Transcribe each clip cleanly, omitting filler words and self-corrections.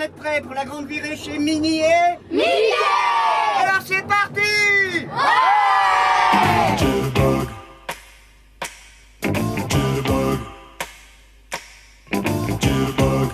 êtes prêts pour la grande virée chez Mini et... Mini! Alors c'est parti! Ouais! Jitterbug. Jitterbug. Jitterbug.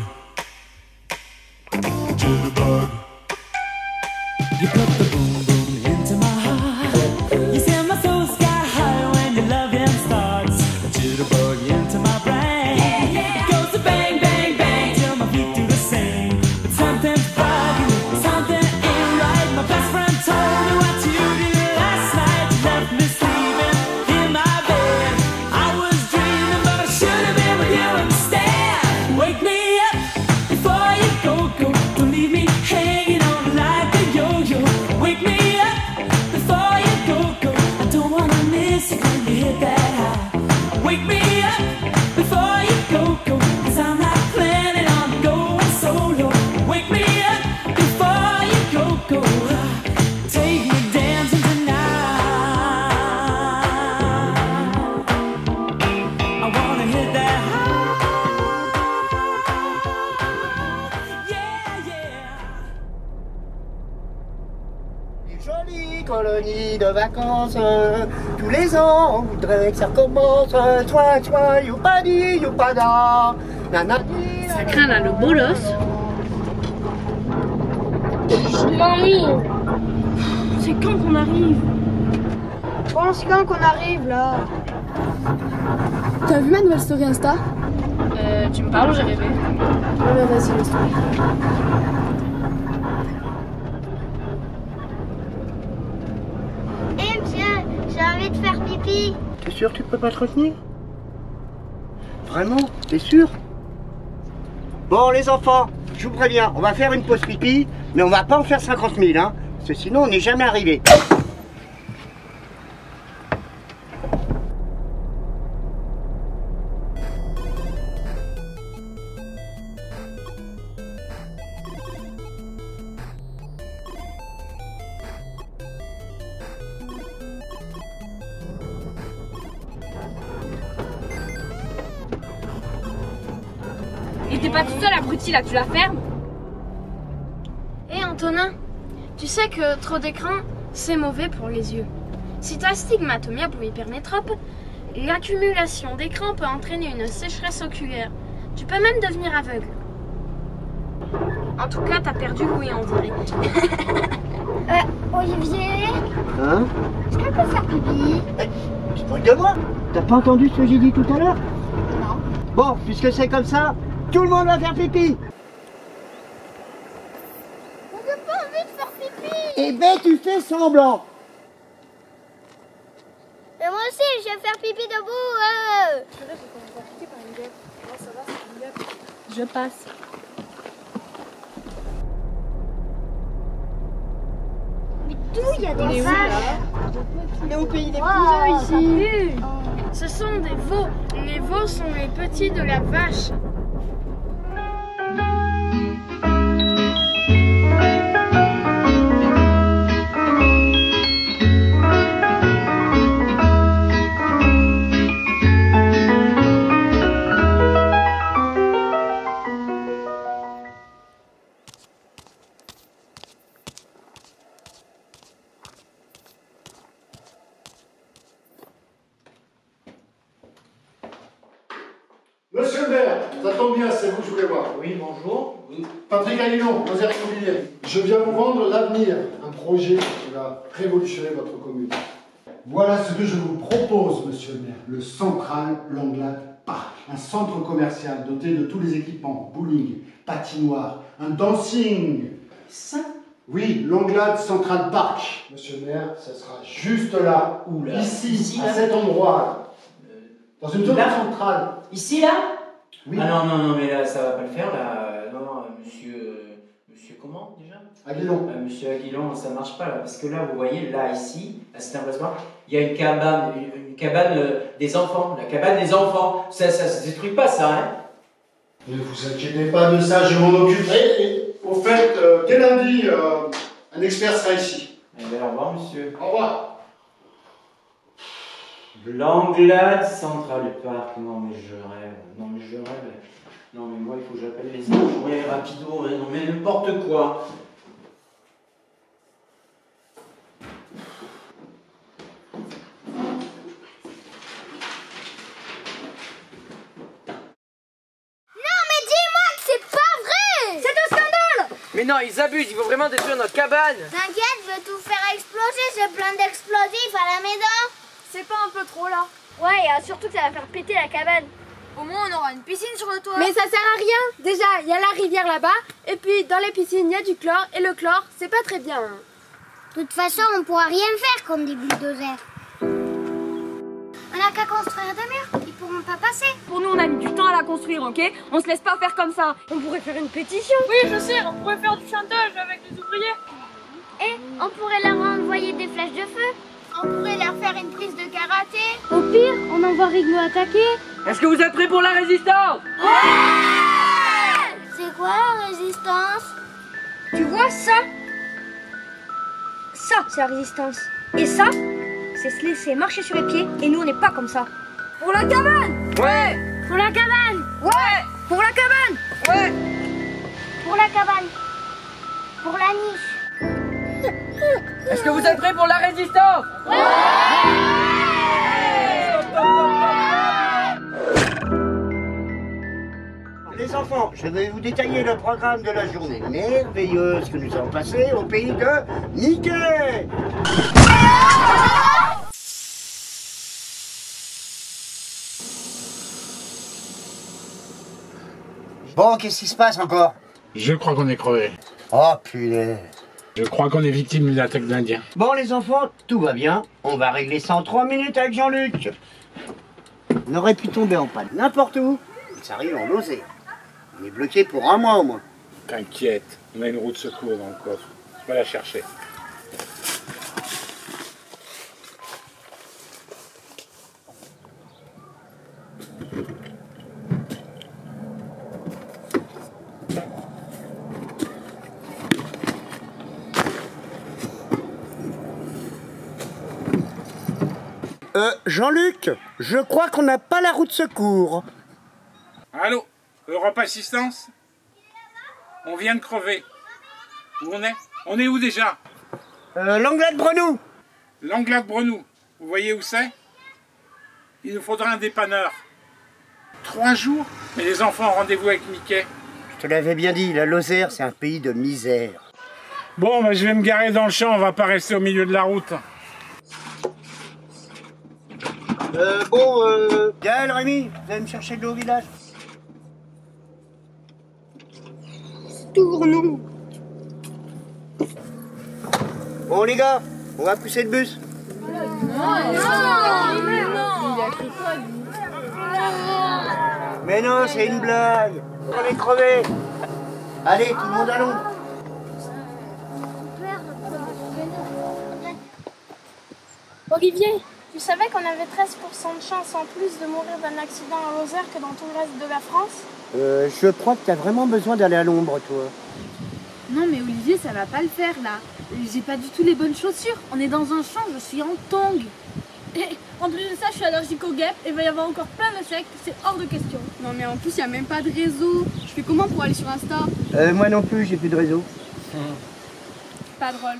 Jitterbug. You put the boom boom into my heart. You send my soul sky high when your loving starts. A jitterbug into my brain. It goes to bang bang bang till my feet do the same. But something's bugging me, something ain't right. My best friend told me what you did last night. You left me sleeping in my bed. I was dreaming, but I should have been with you instead. Wake me up before you go. Don't leave me hanging on like a yo-yo. Wake me up before you go. I don't wanna miss it when you hit that high. Wake me up before you go. Cause I'm not planning on going solo. Wake me up before you go. Take me dancing tonight. I wanna hit that high. Yeah, yeah. Une jolie colonie de vacances, tous les ans, on voudrait que ça recommence. Toi, youpadi, youpada, nanani. Ça craint là le bolos. Je m'ennuie. C'est quand qu'on arrive? Pense quand qu'on arrive là. T'as vu ma nouvelle story Insta? Tu me parles ou j'ai rêvé? Ouais, bah vas-y, la story. Eh monsieur, j'ai envie de faire pipi. T'es sûr que tu peux pas te retenir? Vraiment? T'es sûr? Bon les enfants, je vous préviens, on va faire une pause pipi, mais on va pas en faire 50 000, hein, parce que sinon on n'est jamais arrivé. Et t'es pas tout seul abruti là, tu la fermes? Eh Antonin, tu sais que trop d'écran, c'est mauvais pour les yeux. Si ta stigmatomie pour hypermétrope, l'accumulation d'écran peut entraîner une sécheresse oculaire. Tu peux même devenir aveugle. En tout cas, t'as perdu l'ouïe, on dirait. Olivier, Hein? est-ce qu'on peut faire pipi? Tu te moques de moi? T'as pas entendu ce que j'ai dit tout à l'heure? Non. Bon, puisque c'est comme ça, tout le monde va faire pipi. On n'a pas envie de faire pipi. Eh ben tu fais semblant. Mais moi aussi, je vais faire pipi debout. Je passe. Mais d'où il y a des vaches? On est au pays des Wow, cousins ici. Ce sont des veaux. Les veaux sont les petits de la vache. Monsieur le maire, ça tombe bien, c'est vous que je voulais voir. Oui, bonjour. Patrick Aguilon, Nosaire Immobilier. Je viens vous vendre l'avenir, un projet qui va révolutionner votre commune. Voilà ce que je vous propose, monsieur le maire. Le Central Langlade Park. Un centre commercial doté de tous les équipements, bowling, patinoire, un dancing. Ça? Oui, Langlade Central Park. Monsieur le maire, ça sera juste là, Où là? ici, à là cet endroit-là. Dans une zone Là centrale. Ici, là? Oui. Ah non, non, non, mais là, ça va pas le faire, là. Non, non, monsieur comment, déjà? Aguilon. Monsieur Aguilon, ça marche pas, là. Parce que là, vous voyez, là, ici, à cet emplacement, il y a une cabane des enfants. La cabane des enfants. Ça se détruit pas, ça, hein? Ne vous inquiétez pas de ça, je m'en occuperai. Et au fait, dès lundi, un expert sera ici. Eh bien, au revoir, monsieur. Au revoir. Langlade Central Park. Non, mais je rêve. Non, mais je rêve. Non mais moi il faut que j'appelle les anges, ouais, rapido, hein, non mais n'importe quoi. Mais non, ils abusent, ils vont vraiment détruire notre cabane. T'inquiète, je vais tout faire exploser, j'ai plein d'explosifs à la maison. C'est pas un peu trop là? Ouais, et surtout que ça va faire péter la cabane. Au moins on aura une piscine sur le toit. Mais ça sert à rien. Déjà, il y a la rivière là-bas. Et puis, dans les piscines, il y a du chlore. Et le chlore, c'est pas très bien. De toute façon, on pourra rien faire comme des bulldozers. On n'a qu'à construire des murs, ils pourront pas passer. Pour nous on a mis du temps à la construire, ok? On se laisse pas faire comme ça. On pourrait faire une pétition. Oui je sais, on pourrait faire du chantage avec les ouvriers. Et on pourrait leur envoyer des flèches de feu. On pourrait leur faire une prise de karaté. Au pire, on envoie Rigno attaquer. Est-ce que vous êtes prêts pour la résistance? C'est quoi la résistance? Tu vois ça? Ça, c'est la résistance. Et ça, c'est se laisser marcher sur les pieds. Et nous, on n'est pas comme ça. Pour la cabane! Ouais! Pour la cabane. Ouais! Pour la cabane! Ouais! Pour la cabane. Pour la niche. Est-ce que vous êtes prêts pour la résistance? Les enfants, je vais vous détailler le programme de la journée merveilleuse que nous avons passée au pays de Mickey. Bon, qu'est-ce qui se passe encore? Je crois qu'on est crevé. Oh punaise. Je crois qu'on est victime d'une attaque d'Indiens. Bon les enfants, tout va bien. On va régler ça en 3 minutes avec Jean-Luc. On aurait pu tomber en panne n'importe où. Ça arrive en Lozère. On est bloqué pour 1 mois au moins. T'inquiète, on a une roue de secours dans le coffre. Je vais la chercher. Jean-Luc, je crois qu'on n'a pas la roue de secours. Allô, Europe Assistance? On vient de crever. Où on est? On est où déjà? L'Anglade Brenou. L'Anglade Brenou. Vous voyez où c'est? Il nous faudra un dépanneur. 3 jours? Mais les enfants ont rendez-vous avec Mickey. Je te l'avais bien dit, la Lozère, c'est un pays de misère. Bon, bah, je vais me garer dans le champ, on va pas rester au milieu de la route. Gaël, Rémi, vous allez me chercher de l'eau au village? Tourne-nous. Bon les gars, on va pousser le bus. Mais non, c'est une blague. On est crevés. Allez, tout le monde à l'ombre. Olivier, tu savais qu'on avait 13% de chance en plus de mourir d'un accident en Lozère que dans tout le reste de la France? Je crois que t'as vraiment besoin d'aller à l'ombre, toi. Non mais Olivier, ça va pas le faire là. J'ai pas du tout les bonnes chaussures. On est dans un champ, je suis en tongs. Et en plus de ça, je suis allergique aux guêpes et il va y avoir encore plein d'insectes, c'est hors de question. Non mais en plus, y a même pas de réseau. Je fais comment pour aller sur Insta? Moi non plus, j'ai plus de réseau. Pas drôle.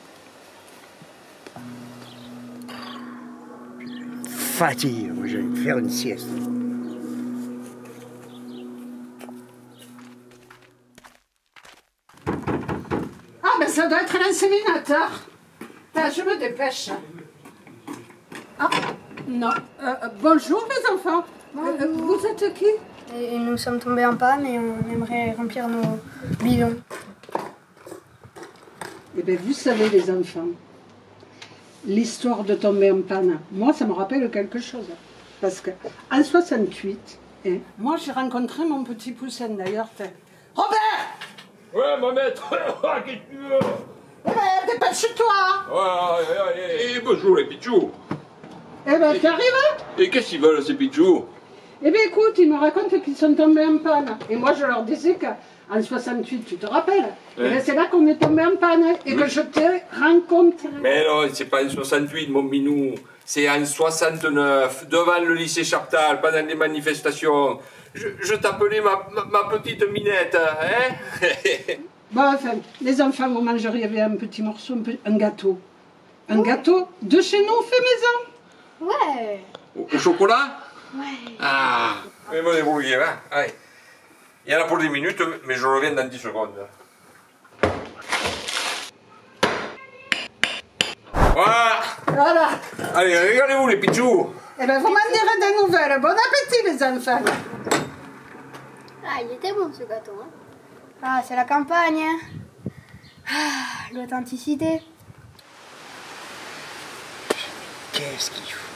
Fatigue, moi je vais me faire une sieste. Ah, ben ça doit être l'inséminateur. Attends, je me dépêche. Ah, non. Bonjour les enfants. Vous êtes qui? Et nous sommes tombés en panne et on aimerait remplir nos bidons. Eh bien, vous savez les enfants, l'histoire de tomber en panne, moi ça me rappelle quelque chose. Parce que en 68, moi j'ai rencontré mon petit poussin d'ailleurs. Robert! Ouais, mon maître, qu'est-ce que tu veux? Eh ben, dépêche-toi! Ouais, bonjour les pichous. Eh ben, tu arrives? Et qu'est-ce qu'ils veulent ces pichous? Eh bien, écoute, ils me racontent qu'ils sont tombés en panne. Et moi, je leur disais qu'en 68, tu te rappelles? Eh bien, c'est là qu'on est tombé en panne et que je t'ai rencontré. Mais non, c'est pas en 68, mon minou. C'est en 69, devant le lycée Chaptal, pendant les manifestations. je t'appelais ma petite Minette, hein? Bon, enfin, les enfants, vous mangeriez un petit morceau, un gâteau. Un gâteau de chez nous, fait maison. Ouais. Au chocolat? Ouais. Ah, mais me débrouiller, hein? Allez. Il y en a pour 10 minutes, mais je reviens dans 10 secondes. Voilà. Voilà. Allez, regardez-vous les pitchous. Eh bien, vous m'en direz des nouvelles. Bon appétit, les enfants. Ah, il était bon ce gâteau. Hein. Ah, c'est la campagne. Hein. Ah, l'authenticité. Qu'est-ce qu'il faut?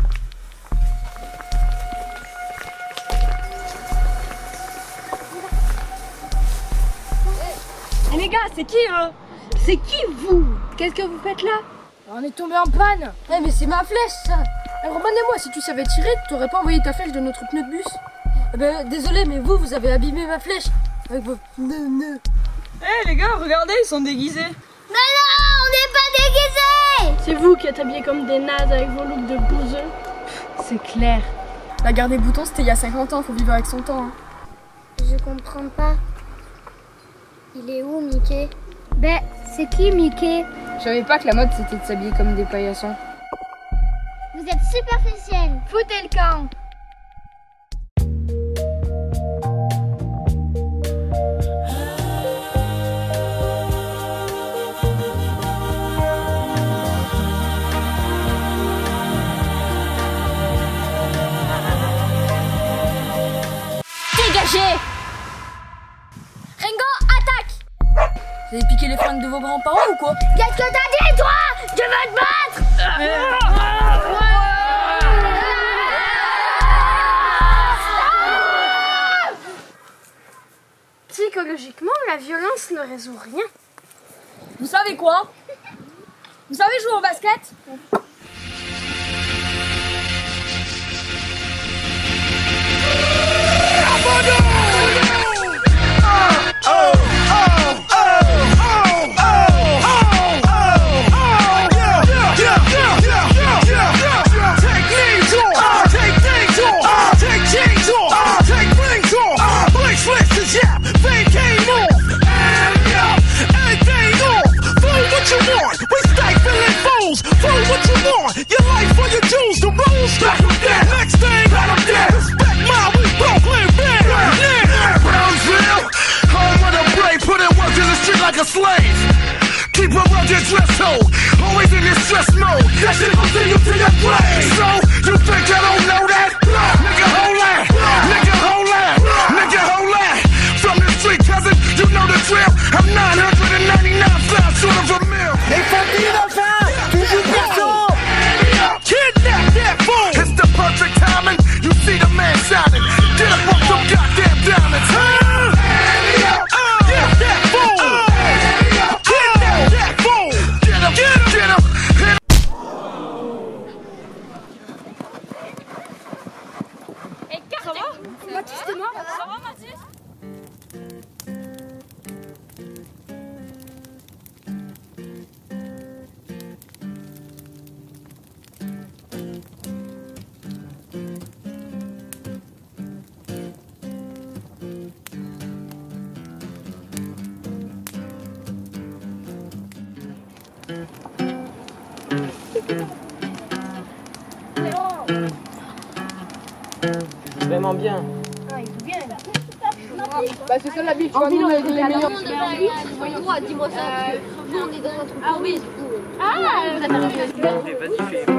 Eh les gars, c'est qui eux? C'est qui vous? Qu'est-ce que vous faites là? On est tombé en panne. Eh mais c'est ma flèche ça. Alors moi si tu savais tirer, t'aurais pas envoyé ta flèche de notre pneu de bus. Eh ben désolé mais vous avez abîmé ma flèche avec vos pneus. Eh les gars, regardez, ils sont déguisés. Mais non, on n'est pas déguisés. C'est vous qui êtes habillés comme des nazes avec vos looks de bouseux. C'est clair. La guerre des boutons c'était il y a 50 ans, faut vivre avec son temps. Hein. Je comprends pas. Il est où Mickey? Ben, c'est qui Mickey? Je savais pas que la mode c'était de s'habiller comme des paillassons. Vous êtes superficiels. Foutez le camp. Dégagez! Ringo, attaque! Vous avez piqué les fringues de vos grands-parents ou quoi? Qu'est-ce que t'as dit toi? Tu veux te battre? Psychologiquement, la violence ne résout rien. Vous savez quoi? Vous savez jouer au basket? Like a slave, keep around your dress code, always in this stress mode. That shit gon' send you to your grave. So you think I don't know that? Nigga, hold that. Nigga, hold that. Nigga, hold that. From the street, cousin, you know the drill. I'm 999 flies short of a mill. Les familles enfin, toujours perso. Kidnap that fool. It's the perfect timing. You see the man shining. Get up on some goddamn diamonds, huh? Mathis, t'es mort? Ça va, Mathis? Vraiment bien. Ah, il joue bien là. Bah c'est ça la bille, tu vois, nous on est les meilleurs. Dis-moi ça. Nous on est dans un truc. Ah oui. Ah, vous avez Vas-y, fais-moi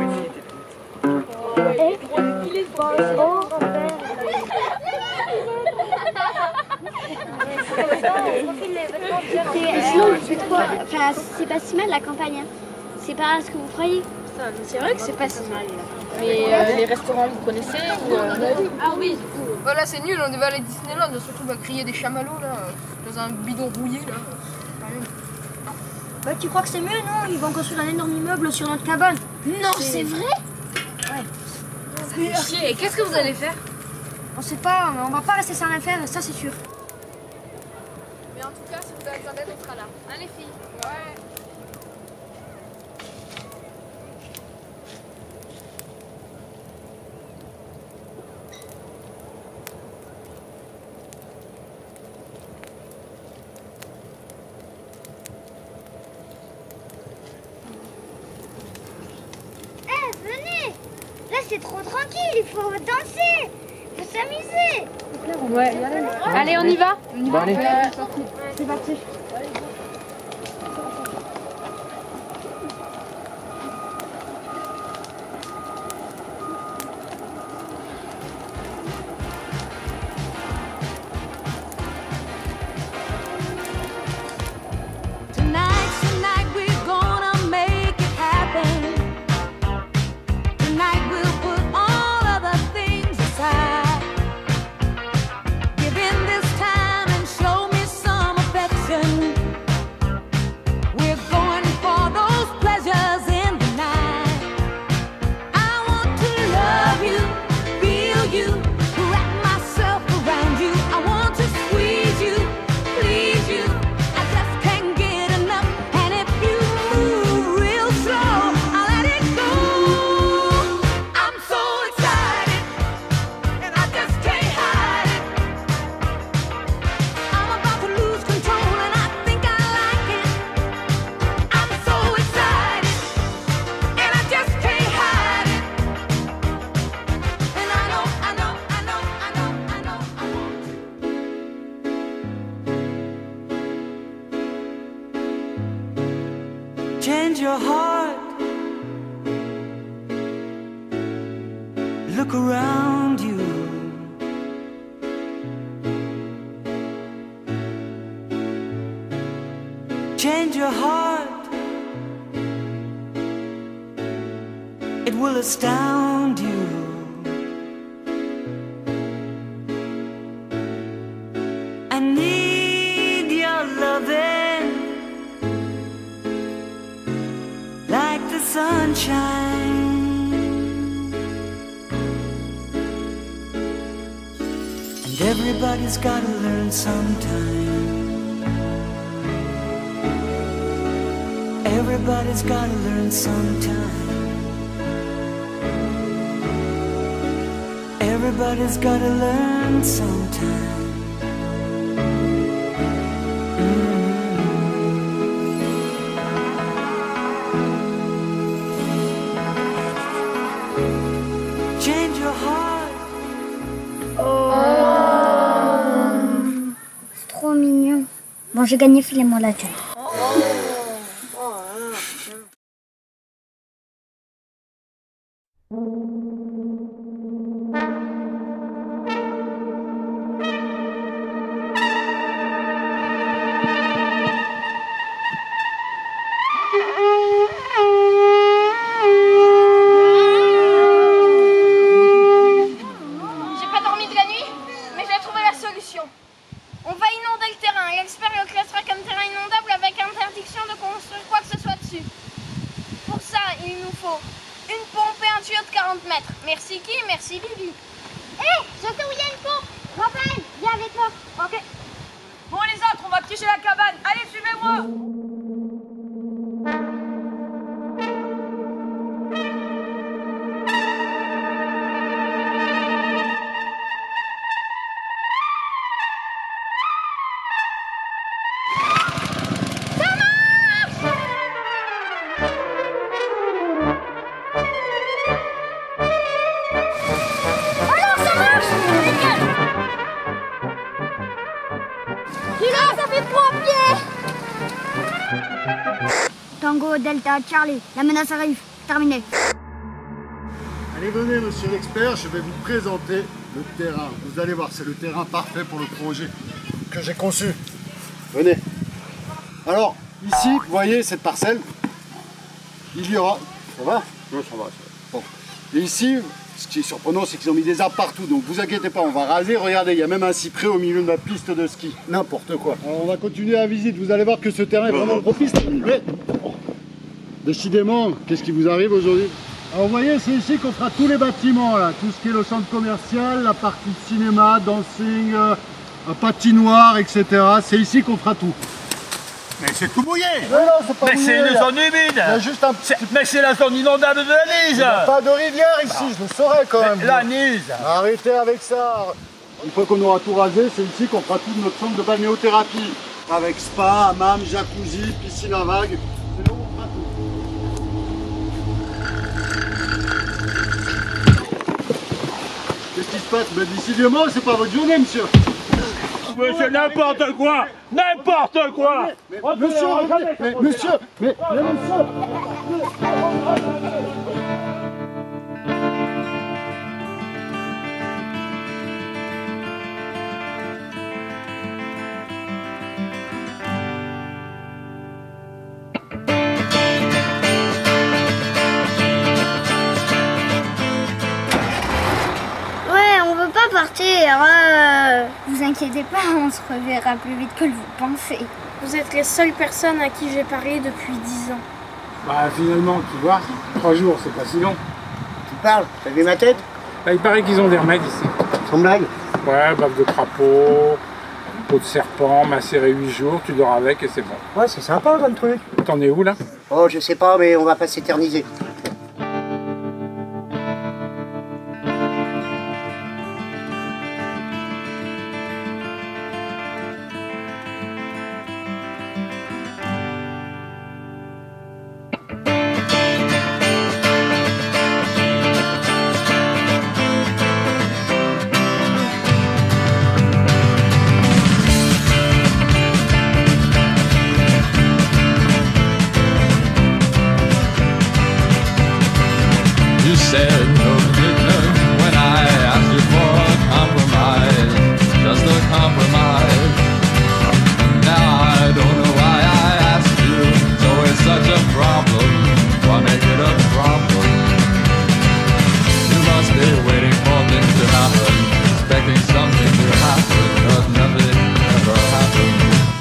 Il est bon. Sinon, c'est pas si mal la campagne. Hein. C'est pas ce que vous croyez. C'est vrai que c'est pas si mal. Mais les restaurants, vous connaissez ou, Ah oui. Voilà, c'est nul, on devait aller à Disneyland, surtout à crier des chamallows là, dans un bidon rouillé là. Bah, tu crois que c'est mieux, non? Ils vont construire un énorme immeuble sur notre cabane. Non, c'est vrai? Ouais. Ça fait chier. Et qu'est-ce que vous allez faire? On sait pas, on va pas rester sans rien faire, ça c'est sûr. Mais en tout cas, si vous avez besoin d'aide, on sera là. Hein les filles? Ouais. venez. Là, c'est trop tranquille, il faut danser, il faut s'amuser. Ouais, allez, on y va. Bon, allez. C'est parti. Tonight we're gonna make it happen. Tonight we'll put all other things aside. Give in this time and show me some affection. We're going for those pleasures in the night. I want to love you, feel you, wrap myself around you. I want to squeeze you, please you. I just can't get enough. And if you move real slow, I'll let it go. I'm so excited, and I just can't hide it. I'm about to lose control, and I think I like it. I'm so excited, and I just can't hide it. And I know, I know, I know, I know, I know, I want to. Change your heart. Look around you. Change your heart. It will astound you. I need your loving like the sunshine. And everybody's gotta learn sometime. Everybody's gotta learn sometime. Everybody's gotta learn sometime. Change your heart. C'est trop mignon. Bon, j'ai gagné, filez-moi la thune. J'ai pas dormi de la nuit, mais j'ai trouvé la solution. On va inonder le terrain. L'expert le classera comme terrain inondable avec interdiction de construire quoi que ce soit dessus. Pour ça, il nous faut une pompe et un tuyau de 40 mètres. Merci qui? Merci Bibi. Hé, je sais où il y a une pompe. Raphaël, viens avec moi. Ok. Bon les autres, on va piéger la cabane. Allez, suivez-moi. Alors, ça marche. Nickel. Kilo, ça fait 3 pieds. Tango, Delta, Charlie, la menace arrive. Terminé. Allez, venez, monsieur l'expert, je vais vous présenter le terrain. Vous allez voir, c'est le terrain parfait pour le projet que j'ai conçu. Venez. Alors, ici, vous voyez cette parcelle, il y aura... Ça va? Non, ça va. Bon. Et ici, ce qui est surprenant, c'est qu'ils ont mis des arbres partout. Donc vous inquiétez pas, on va raser. Regardez, il y a même un cyprès au milieu de la piste de ski. N'importe quoi. Alors, on va continuer la visite. Vous allez voir que ce terrain est vraiment propice. Mais, décidément, qu'est-ce qui vous arrive aujourd'hui? Alors vous voyez, c'est ici qu'on fera tous les bâtiments, là. Tout ce qui est le centre commercial, la partie cinéma, dancing, patinoire, etc. C'est ici qu'on fera tout. Mais c'est tout mouillé. Mais non, c'est pas mais mouillé, c'est une là. zone humide. Il y a juste un petit... Mais c'est la zone inondable de la Nise. Il n'y a pas de rivière ici, je le saurais quand même. La Nise. Arrêtez avec ça. Une fois qu'on aura tout rasé, c'est ici qu'on fera tout notre centre de balnéothérapie. Avec spa, hammam, jacuzzi, piscine à vagues. C'est là où on fera tout. qui se passe? Ben, décidément, c'est pas votre journée, monsieur. Mais c'est n'importe quoi! N'importe quoi! Monsieur, mais monsieur. Ouais, on veut pas partir. Vous inquiétez pas, on se reverra plus vite que vous pensez. Vous êtes les seules personnes à qui j'ai parlé depuis 10 ans. Bah finalement, tu vois, 3 jours, c'est pas si long. Tu parles? T'as vu ma tête? Bah, il paraît qu'ils ont des remèdes ici. Sans blague? Ouais, bave de crapaud, peau de serpent, macéré 8 jours, tu dors avec et c'est bon. Ouais, c'est sympa comme truc. T'en es où là? Oh, je sais pas, mais on va pas s'éterniser. You said no commitment when I asked you for a compromise, just a compromise. Now I don't know why I asked you, so it's such a problem. Why make it a problem? You must be waiting for things to happen, expecting something to happen, but nothing ever happens.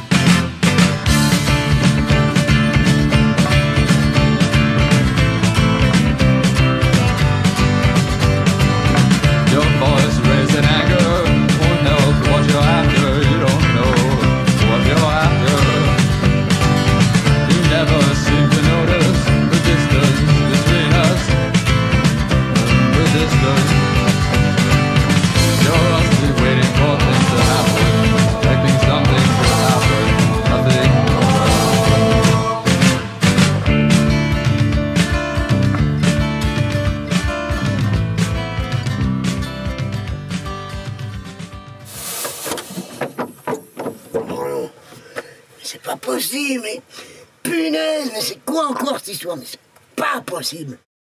Your voice raised in anger won't help what you're after. You don't know what you're after. You never seem to notice the distance between us. The distance. You're only waiting for things to happen, expecting something to happen. Nothing ever happens. C'est pas possible, mais punaise, mais c'est quoi encore cette histoire? Mais c'est pas possible.